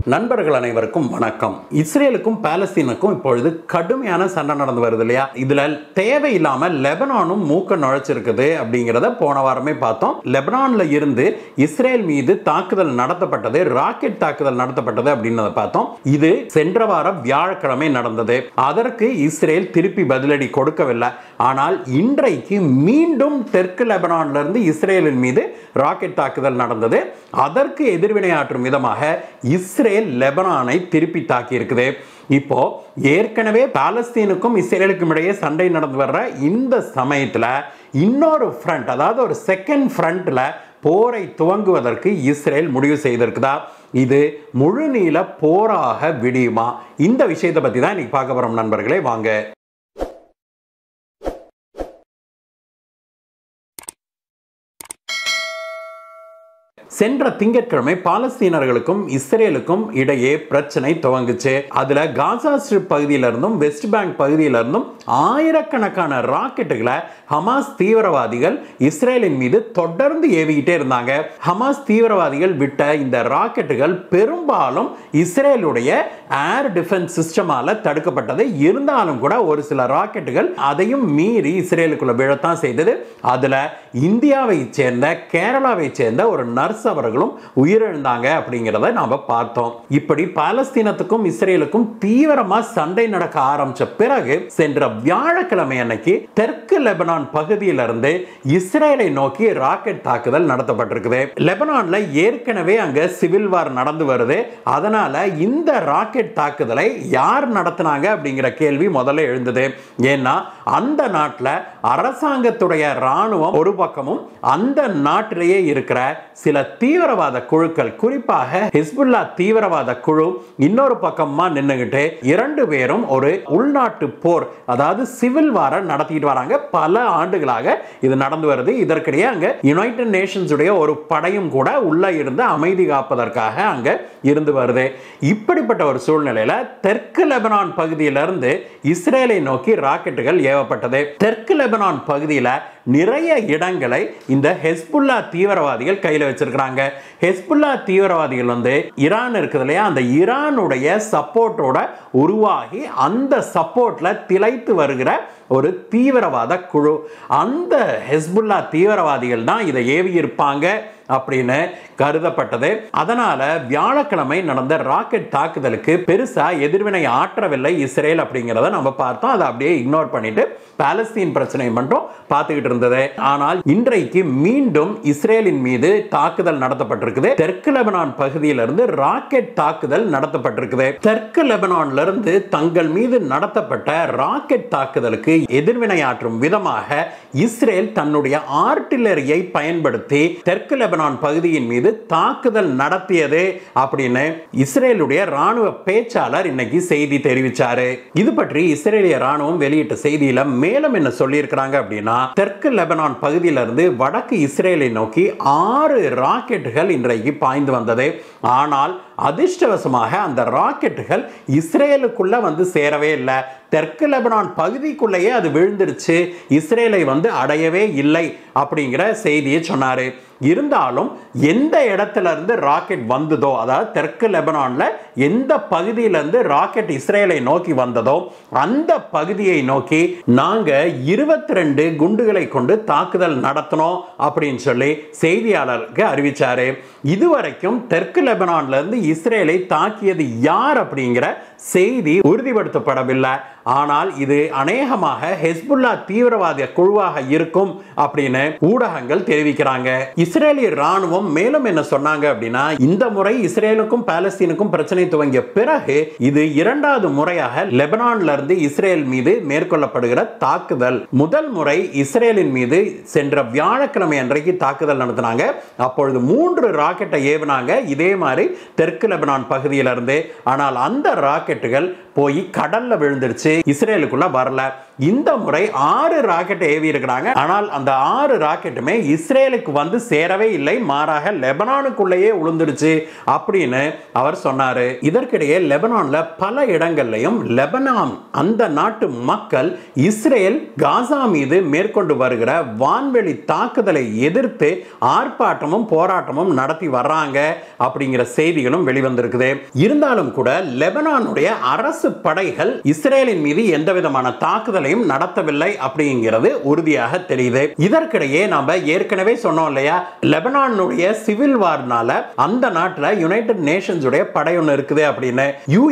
நண்பர்கள் அனைவருக்கும் வணக்கம். இஸ்ரேலுக்கும் பாலஸ்தீனுக்கும் இப்பொழுது கடுமையான சண்டை நடந்து வருது இல்லையா? இதுல தேவையில்லாம லெபனானும் மூக்க நுழைச்சிருக்குது அப்படிங்கிறத போன வாரமே பார்த்தோம். லெபனான்ல இருந்து இஸ்ரேல் மீது தாக்குதல் நடத்தப்பட்டது, ராக்கெட் தாக்குதல் நடத்தப்பட்டது அப்படின்னு பார்த்தோம். இது சென்ற வாரம் வியாழக்கிழமை நடந்தது. அதற்கு இஸ்ரேல் திருப்பி பதிலடி கொடுக்கவில்லை. ஆனால் இன்றைக்கு மீண்டும் தெற்கு லெபனான்ல இருந்து இஸ்ரேலின் மீது ராக்கெட் தாக்குதல் நடந்தது. அதற்கு எதிர்வினையாற்றும் விதமாக இஸ்ரேல் லெபனானை திருப்பி தாக்கி இருக்குது. இப்போ ஏற்கனவே பாலஸ்தீனுக்கும் இஸ்ரேலுக்கும் இடையே சண்டை நடந்து வர்ற இந்த சமயத்துல இன்னொரு ஃப்ரண்ட், அதாவது ஒரு செகண்ட் ஃப்ரண்ட்ல போரை துவங்குவதற்கு இஸ்ரேல் முடிவு செய்திருக்குதா? இது முழு நீள போராக விடியுமா? இந்த விஷயத்தை பத்தி தான் இன்னைக்கு பார்க்க போறோம் நண்பர்களே. வாங்க. சென்ற திங்கட்கிழமை பாலஸ்தீனர்களுக்கும் இஸ்ரேலுக்கும் இடையே பிரச்சனை துவங்குச்சு. அதுல காசா ஸ்ட்ரிப் பகுதியிலிருந்தும் வெஸ்ட் பேங்க் பகுதியிலிருந்தும் ஆயிரக்கணக்கான ராக்கெட்டுகளை ஹமாஸ் தீவிரவாதிகள் இஸ்ரேலின் மீது தொடர்ந்து ஏவிக்கிட்டே இருந்தாங்க. ஹமாஸ் தீவிரவாதிகள் விட்ட இந்த ராக்கெட்டுகள் பெரும்பாலும் இஸ்ரேலுடைய ஏர் டிஃபென்ஸ் சிஸ்டமால தடுக்கப்பட்டது. இருந்தாலும் கூட ஒரு சில ராக்கெட்டுகள் அதையும் மீறி இஸ்ரேலுக்குள்ள விழத்தான் செய்தது. அதுல இந்தியாவை சேர்ந்த, கேரளாவை சேர்ந்த ஒரு நர்ஸ் அவர்களும் உயிரிழந்தாங்க அப்படிங்கிறத நாம பார்த்தோம். இப்படி பாலஸ்தீனத்துக்கும் இஸ்ரேலுக்கும் தீவிரமா சண்டை நடக்க ஆரம்பிச்ச பிறகு சென்ற வியாழக்கிழமை அன்னைக்கு தெற்கு லெபனான் பகுதியிலிருந்து இஸ்ரேலை நோக்கி ராக்கெட் தாக்குதல் நடத்தப்பட்டிருக்குது. லெபனான்ல ஏற்கனவே அங்க சிவில் வார் நடந்து வருது. அதனால இந்த ராக்கெட் தாக்குதலை யார் நடத்தினாங்க அப்படிங்கிற கேள்வி முதல்ல எழுந்தது. ஏன்னா அந்த நாட்டில் அரசாங்கத்துடைய ராணுவம் ஒரு பக்கமும், அந்த நாட்டிலேயே இருக்கிற சில தீவிரவாத குழுக்கள், குறிப்பாக ஹிஸ்புல்லா தீவிரவாத குழு இன்னொரு பக்கமா நின்னுகிட்டு இரண்டு பேரும் ஒரு உள்நாட்டு போர், அதாவது சிவில் வார நடத்திட்டு வராங்க. பல ஆண்டுகளாக இது நடந்து வருது. இதற்கிடையே அங்க யுனைடெட் நேஷன்ஸ் உடைய ஒரு படையும் கூட உள்ள இருந்து அமைதி காப்பதற்காக அங்க இருந்து வருது. இப்படிப்பட்ட ஒரு சூழ்நிலையில தெற்கு லெபனான் பகுதியிலிருந்து இஸ்ரேலை நோக்கி ராக்கெட்டுகள் ஏவப்பட்டது. தெற்கு லெபனான் பகுதியில நிறைய இடங்களை இந்த ஹெஸ்புல்லா தீவிரவாதிகள் கையில் வச்சிருக்கிறாங்க. ஹெஸ்புல்லா தீவிரவாதிகள் ஈரான் இருக்குது இல்லையா, அந்த ஈரானுடைய சப்போர்ட்டோட உருவாகி அந்த சப்போர்ட்ல திளைத்து வருகிற ஒரு தீவிரவாத குழு. அந்த ஹெஸ்புல்லா தீவிரவாதிகள் தான் இதை ஏவி இருப்பாங்க அப்படின்னு கருதப்பட்டது. அதனால வியாழக்கிழமை நடந்த ராக்கெட் தாக்குதலுக்கு பெருசா எதிர்வினை ஆற்றவில்லை இஸ்ரேல் அப்படிங்கிறத நம்ம பார்த்தோம். அதை அப்படியே இக்னோர் பண்ணிட்டு பாலஸ்தீன் பிரச்சனை மட்டும் பார்த்துக்கிட்டு இருந்தது. ஆனால் இன்றைக்கு மீண்டும் இஸ்ரேலின் மீது தாக்குதல் நடத்தப்பட்டிருக்குது. தெற்கு லெபனான் பகுதியிலிருந்து ராக்கெட் தாக்குதல் நடத்தப்பட்டிருக்குது. தெற்கு லெபனான்ல இருந்து தங்கள் மீது நடத்தப்பட்ட ராக்கெட் தாக்குதலுக்கு எதிர்வினையாற்றும் விதமாக இஸ்ரேல் தன்னுடைய ஆர்ட்டிலரியை பயன்படுத்தி தெற்கு லெபனான் பகுதியின் மீது தாக்குதல் நடத்தியது அப்படின்னு இஸ்ரேலுடைய ராணுவ பேச்சாளர் இன்னைக்கு செய்தி தெரிவிச்சாரு. இது பற்றி இஸ்ரேலிய ராணுவம் வெளியிட்ட செய்தியில மேலும் என்ன சொல்லியிருக்கிறாங்க அப்படின்னா, தெற்கு லெபனான் பகுதியிலிருந்து வடக்கு இஸ்ரேலை நோக்கி 6 ராக்கெட்டுகள் இன்றைக்கு பாய்ந்து வந்தது. ஆனால் அதிர்ஷ்டவசமாக அந்த ராக்கெட்டுகள் இஸ்ரேலுக்குள்ள வந்து சேரவே இல்லை. தெற்கு லெபனான் பகுதிக்குள்ளேயே அது விழுந்துருச்சு, இஸ்ரேலை அடையவே இல்லை அப்படிங்கிற செய்தியை சொன்னாரு. இருந்தாலும் எந்த இடத்துல இருந்து ராக்கெட் வந்ததோ, அதாவது தெற்கு லெபனான்ல எந்த பகுதியிலிருந்து ராக்கெட் இஸ்ரேலை நோக்கி வந்ததோ அந்த பகுதியை நோக்கி நாங்க 22 குண்டுகளை கொண்டு தாக்குதல் நடத்தினோம் அப்படின்னு சொல்லி செய்தியாளருக்கு அறிவிச்சாரு. இதுவரைக்கும் தெற்கு லெபனான்ல இருந்து இஸ்ரேலை தாக்கியது யார் அப்படிங்கிற செய்தி உறுதிப்படுத்தப்படவில்லை. ஆனால் இது அநேகமாக ஹெஸ்புல்லா தீவிரவாத குழுவாக இருக்கும் அப்படின்னு ஊடகங்கள் தெரிவிக்கிறாங்க. இஸ்ரேலிய ராணுவம் மேலும் என்ன சொன்னாங்க அப்படின்னா, இந்த முறை இஸ்ரேலுக்கும் பாலஸ்தீனுக்கும் பிரச்சனை துவங்கிய பிறகு இது இரண்டாவது முறையாக லெபனான்ல இருந்து இஸ்ரேல் மீது மேற்கொள்ளப்படுகிற தாக்குதல். முதல் முறை இஸ்ரேலின் மீது சென்ற வியாழக்கிழமை அன்றைக்கு தாக்குதல் நடத்தினாங்க. அப்பொழுது 3 ராக்கெட்டை ஏவினாங்க இதே மாதிரி தெற்கு லெபனான் பகுதியிலிருந்து. ஆனால் அந்த ராக்கெட்டுகள் போய் கடல்ல விழுந்துருச்சு, இஸ்ரேலுக்குள்ள வரல. இந்த முறை 6 ராக்கெட் ஏவி இருக்கிறாங்க. ஆனால் அந்த 6 ராக்கெட்டுமே இஸ்ரேலுக்கு வந்து சேரவே இல்லை, மாறாக லெபனானுக்குள்ளேயே உளுந்துருச்சு அப்படின்னு அவர் சொன்னாரு. இதற்கிடையே லெபனான்ல பல இடங்கள்லையும் லெபனான் அந்த நாட்டு மக்கள் இஸ்ரேல் காசா மீது மேற்கொண்டு வருகிற வான்வெளி தாக்குதலை எதிர்த்து ஆர்ப்பாட்டமும் போராட்டமும் நடத்தி வர்றாங்க அப்படிங்கிற செய்திகளும் வெளிவந்திருக்குது. இருந்தாலும் கூட லெபனானுடைய அரசு படைகள் இஸ்ரேலின் மீது எந்த விதமான தாக்குதலையும் நடத்தவில்லை அப்படிங்கிறது உறுதியாக தெரியுது. இதற்கிடையே நாம ஏற்கனவே சொன்னோம் இல்லையா, லெபனானுடைய சிவில் வார்னால அந்த நாட்டில் யுனைடெட் நேஷன்ஸ் உடைய படை ஒன்று இருக்குது அப்படின்னு.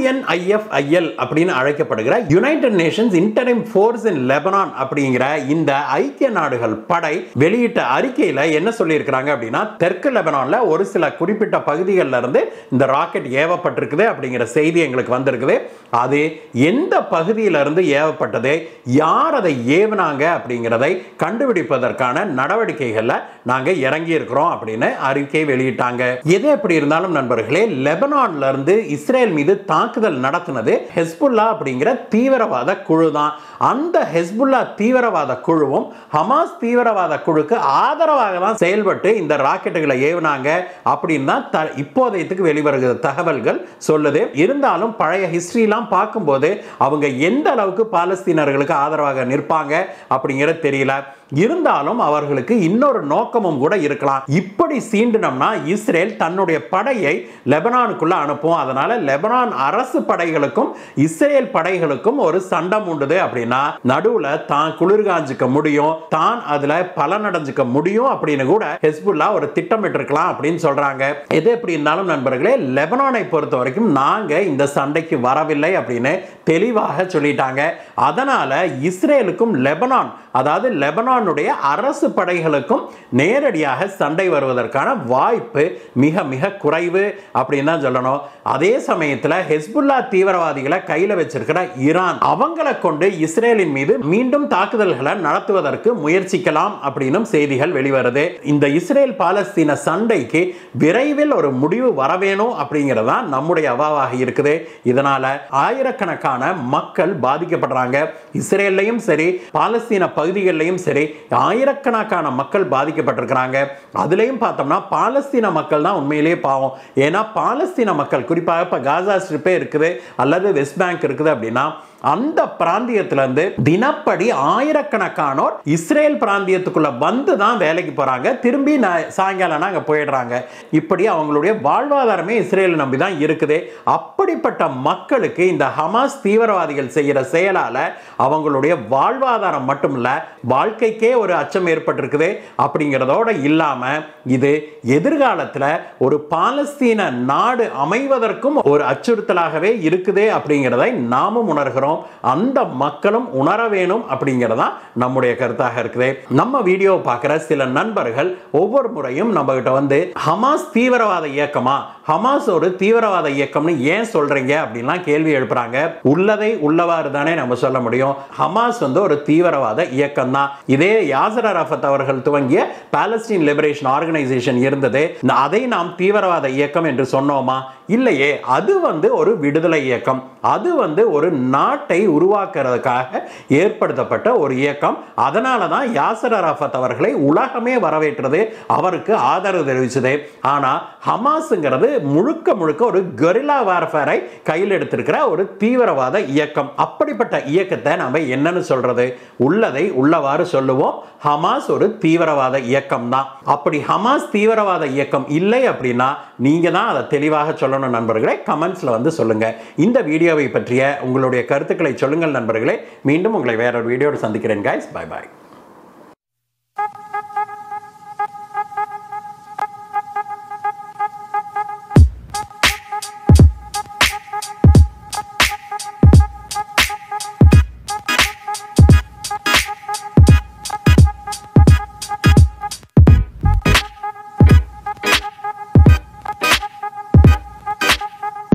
UNIFIL அப்படின்னு அழைக்கப்படுகிற United Nations interim force in Lebanon அப்படிங்கிற இந்த ஐக்கிய நாடுகள் படை வெளியிட்ட அறிக்கையில என்ன சொல்லி இருக்கிறாங்க அப்படின்னா, தெற்கு லெபனான்ல ஒரு சில குறிப்பிட்ட பகுதிகளில் இருந்து இந்த ராக்கெட் ஏவப்பட்டிருக்குது அப்படிங்கிற செய்தி எங்களுக்கு வந்திருக்குது. அது எந்த பகுதியிலிருந்து ஏவப்பட்டது, யார் அதை ஏவினாங்க அப்படிங்கிறதை கண்டுபிடிப்பதற்கான நடவடிக்கைகள்ல நாங்க இறங்கி இருக்கிறோம் அப்படின்னு அறிக்கை வெளியிட்டாங்க. எது எப்படி இருந்தாலும் நண்பர்களே, லெபனான்ல இருந்து இஸ்ரேல் மீது தாக்குதல் நடத்தினது ஹெஸ்புல்லா அப்படிங்கிற தீவிரவாத குழு தான். அந்த ஹெஸ்புல்லா தீவிரவாத குழுவும் ஹமாஸ் தீவிரவாத குழுக்கு ஆதரவாக தான் செயல்பட்டு இந்த ராக்கெட்டுகளை ஏவினாங்க அப்படின்னு தான் இப்போதைக்கு வெளிவருகிற தகவல்கள் சொல்லுது. இருந்தாலும் பழைய ஹிஸ்டரிலாம் பார்க்கும்போது அவங்க எந்த அளவுக்கு பாலஸ்தீனர்களுக்கு ஆதரவாக நிற்பாங்க அப்படிங்கிறது தெரியல. இருந்தாலும் அவர்களுக்கு இன்னொரு நோக்கமும் கூட இருக்கலாம். இப்படி சீண்டினோம்னா இஸ்ரேல் தன்னுடைய படையை லெபனானுக்குள்ள அனுப்பும். அதனால லெபனான் அரசு படைகளுக்கும் இஸ்ரேல் படைகளுக்கும் ஒரு சண்டம் உண்டுது அப்படின்னா நடுவுல தான் குளிர்காஞ்சிக்க முடியும், தான் அதுல பலனடைஞ்சிக்க முடியும் அப்படின்னு கூட ஹெஸ்புல்லா ஒரு திட்டமிட்டு இருக்கலாம் அப்படின்னு சொல்றாங்க. எது எப்படி இருந்தாலும் நண்பர்களே, லெபனானை பொறுத்த வரைக்கும் நாங்க இந்த சண்டைக்கு வரவில்லை அப்படின்னு தெளிவாக சொல்லிட்டாங்க. அதனால இஸ்ரேலுக்கும் லெபனான், அதாவது லெபனானுடைய அரசு படைகளுக்கும் நேரடியாக சண்டை வருவதற்கான வாய்ப்பு மிக மிக குறைவு அப்படின்னு தான் சொல்லணும். அதே சமயத்தில் ஹெஸ்புல்லா தீவிரவாதிகளை கையில் வச்சிருக்கிற ஈரான் அவங்களை கொண்டு இஸ்ரேலின் மீது மீண்டும் தாக்குதல்களை நடத்துவதற்கு முயற்சிக்கலாம் அப்படின்னு செய்திகள் வெளிவருது. இந்த இஸ்ரேல் பாலஸ்தீன சண்டைக்கு விரைவில் ஒரு முடிவு வரவேணும் அப்படிங்கிறதா நம்முடைய அவாவாக இருக்குது. இதனால ஆயிரக்கணக்கான மக்கள் பாதிக்கப்படுறாங்க. இஸ்ரேல்லையும் சரி பாலஸ்தீன பகுதிகளிலையும் சரி ஆயிரக்கணக்கான மக்கள் பாதிக்கப்பட்டிருக்கிறாங்க. அதுலயும் பார்த்தோம்னா பாலஸ்தீன மக்கள் தான் உண்மையிலேயே பாவம். ஏன்னா பாலஸ்தீன மக்கள் குறிப்பாக இப்ப காசா ஸ்ட்ரிப்பே இருக்குது அல்லது வெஸ்ட் பேங்க் இருக்குது அப்படின்னா அந்த பிராந்தியத்திலிருந்து தினப்படி ஆயிரக்கணக்கானோர் இஸ்ரேல் பிராந்தியத்துக்குள்ள வந்து தான் வேலைக்கு போறாங்க, திரும்பி சாயங்காலம் அங்க போயிடுறாங்க. இப்படி அவங்களுடைய வாழ்வாதாரமே இஸ்ரேல் நம்பி தான் இருக்குது. அப்படிப்பட்ட மக்களுக்கு இந்த ஹமாஸ் தீவிரவாதிகள் செய்யற செயலால அவங்களுடைய வாழ்வாதாரம் மட்டும் இல்ல, வாழ்க்கைக்கே ஒரு அச்சம் ஏற்பட்டிருக்குது. அப்படிங்கிறதோட இல்லாம இது எதிர்காலத்தில் ஒரு பாலஸ்தீன நாடு அமைவதற்கும் ஒரு அச்சுறுத்தலாகவே இருக்குது அப்படிங்கிறதை நாமும் உணர்கிறோம். அந்த மக்களும் உணர வேணும் அப்படிங்கிறதா நம்முடைய கருத்தாக இருக்குது. நம்ம வீடியோ பார்க்கிற சில நண்பர்கள் ஒவ்வொரு முறையும் நம்ம கிட்ட வந்து ஹமாஸ் தீவிரவாத இயக்கமா, ஹமாஸ் ஒரு தீவிரவாத இயக்கம்னு ஏன் சொல்றீங்க அப்படின்லாம் கேள்வி எழுப்புறாங்க. உள்ளதை உள்ளவாறு தானே நம்ம சொல்ல முடியும். ஹமாஸ் வந்து ஒரு தீவிரவாத இயக்கம் தான். இதே யாசர் அரஃபத் அவர்கள் துவங்கிய பாலஸ்தீன் லிபரேஷன் ஆர்கனைசேஷன் இருந்தது, அதை நாம் தீவிரவாத இயக்கம் என்று சொன்னோமா? இல்லையே. அது வந்து ஒரு விடுதலை இயக்கம், அது வந்து ஒரு நாட்டை உருவாக்குறதுக்காக ஏற்படுத்தப்பட்ட ஒரு இயக்கம். அதனால தான் யாசர் அரஃபத் அவர்களை உலகமே வரவேற்றது, அவருக்கு ஆதரவு தெரிவிச்சது. ஆனா ஹமாஸ்ங்கிறது முழுக்க முழுக்க ஒரு கெரில்லா வார்ஃபேரை கையில் எடுத்திருக்கிற ஒரு தீவிரவாத இயக்கம். அப்படிப்பட்ட இயக்கத்தை நாம என்னன்னு சொல்றது? உள்ளதை உள்ளவாறு சொல்லுவோம். ஹமாஸ் ஒரு தீவிரவாத இயக்கம் தான். அப்படி ஹமாஸ் தீவிரவாத இயக்கம் இல்லை அப்படின்னா நீங்க தான் அதை தெளிவாக சொல்லணும் நண்பர்களே. கமெண்ட்ஸ்ல வந்து சொல்லுங்க. இந்த வீடியோவை பற்றிய உங்களுடைய கருத்துக்களை சொல்லுங்கள் நண்பர்களே. மீண்டும் உங்களை வேற ஒரு வீடியோவில் சந்திக்கிறேன். கைஸ், பை பாய்.